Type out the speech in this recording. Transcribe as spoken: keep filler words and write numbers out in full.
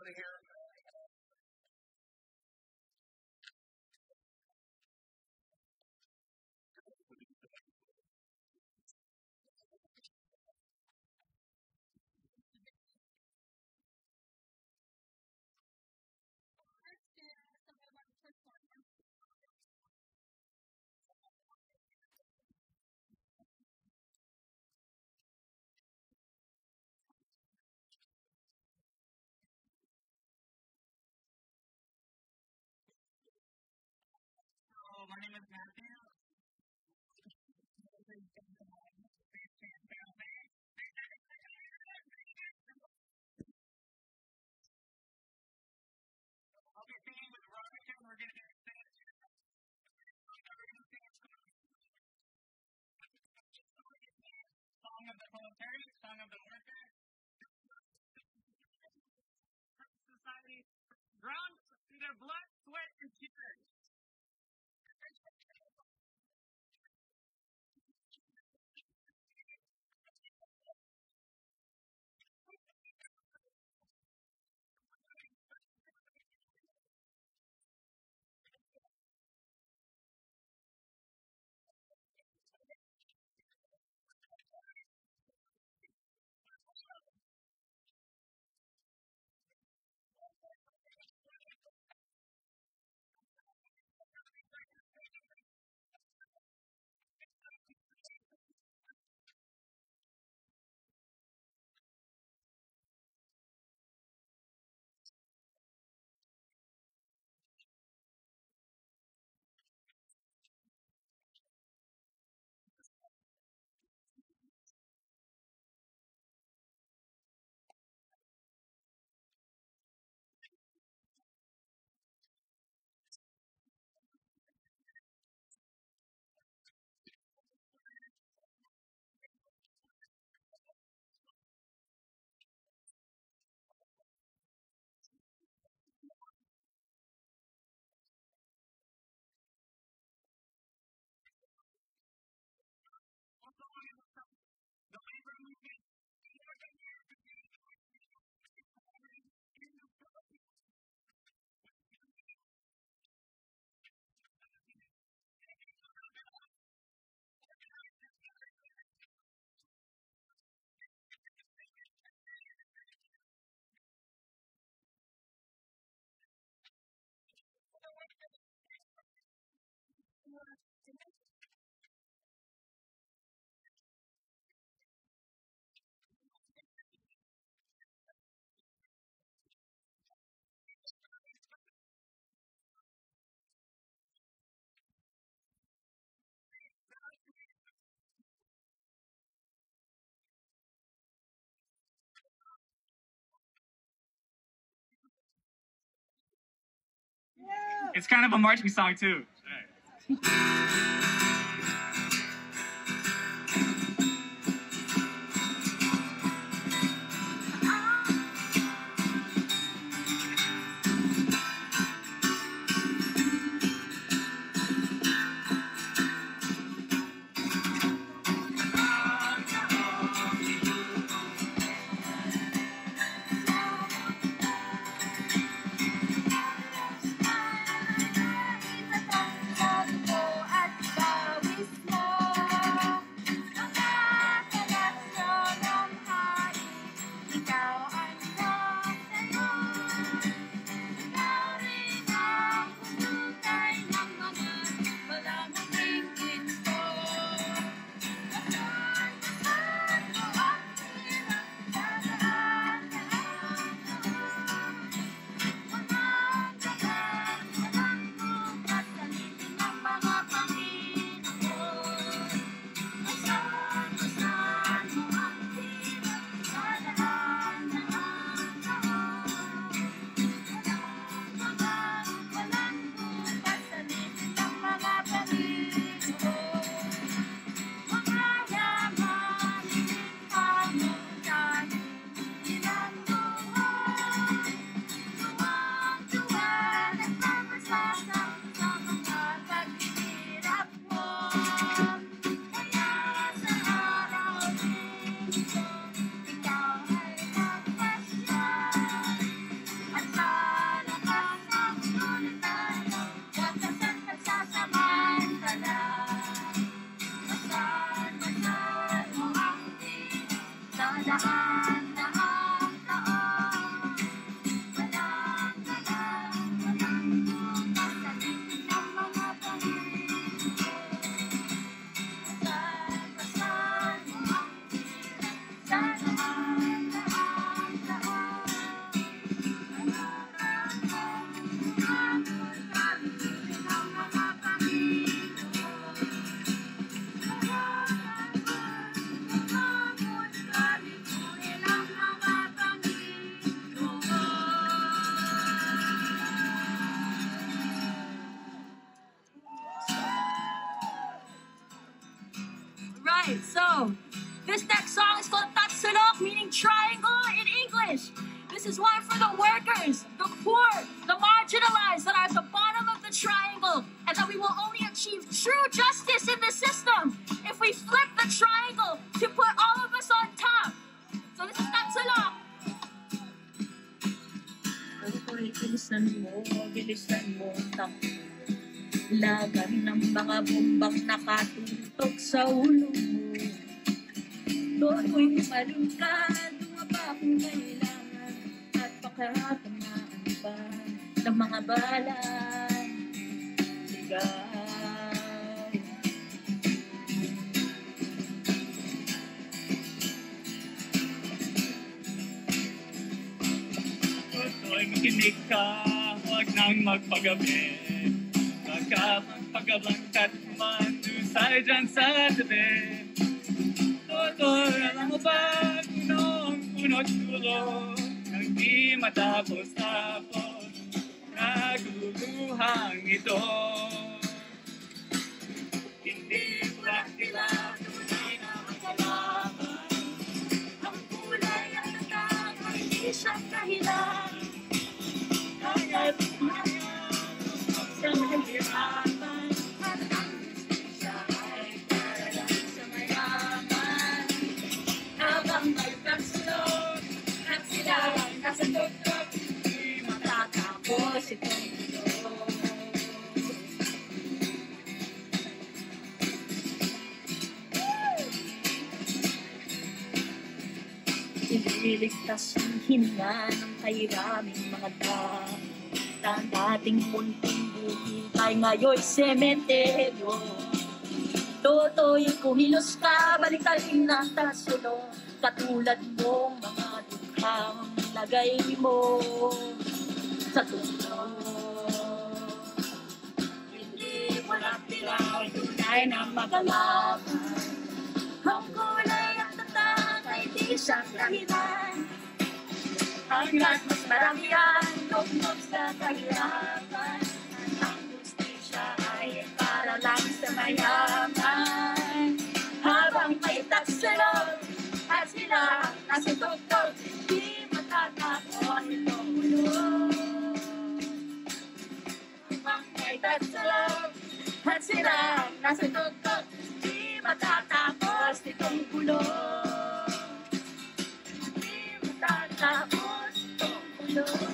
My name is Matthew. I'll be singing with Rocket, and we're going to sing Song of the Proletariat, Song of the Worker, Society, ground through their blood, sweat, and tears. It's kind of a marching song, too. At Tatsulo. This next song is called Tatsulok, meaning triangle in English. This is one for the workers, the poor, the marginalized that are at the bottom of the triangle, and that we will only achieve true justice in the system if we flip the triangle to put all of us on top. So this is Tatsulok. Bilisan mo, bilisan mo, takbo. Lagan ng mga bombang nakatutok sa ulo mo. Doon ko'y malungkad, dumaba kung kailangan, at pakatamaan pa ng mga bala. Ligay. Toto'y makinig ka, huwag nang magpagabi. Baka magpagabangkat manusay dyan sa tabi. Toto'y alam mo ba, punong punot dulo, nang di matapos-tapos, naguluhang ito. Hindi bulak nila, tunay na magkalaban. Ang kulay ang natang, hindi siyang dahilan. Hanggat ngayon, sa mahirapan, At ang justisya ay para lang sa mayaman. Habang may pagsunod, at sila ang nasa tuktok, di matatapos itong mundo. Ililigtas ang hininga ng kairaming mga tao. Ang dating munting buhay ngayon'y sementeryo. Toto'y kumilos ka, baliktarin ng Tatsulo. Katulad mong mga dukhang lagay mo sa tukso. Hindi walang tilaw, tunay na magalaban. Ang kulay at tatang ay di siyang dahilan. Hanggat mas marami ang lugmok sa kahirapan, at ang justisya ay para lang sa mayaman. Habang may Tatsulo at sila nasa tuktok, di matatapos itong mundo. Habang may Tatsulo at sila nasa tuktok, di matatapos itong gulo. Di matatapos itong gulo.